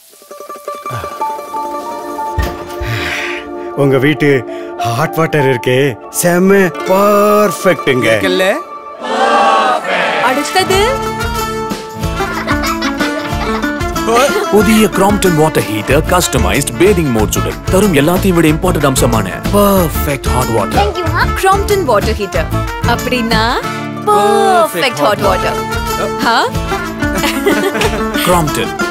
உங்க வீட்டு hot water இருக்கே செம பர்ஃபெக்ட்ங்க. அடுத்தது புதிய Crompton water heater customized bathing modes உடன் தரும் எல்லாத்தையும் விட இம்பார்ட்டன்ட் அம்சமான perfect hot water. Thank you, Crompton water heater. அப்படினா perfect hot water. Crompton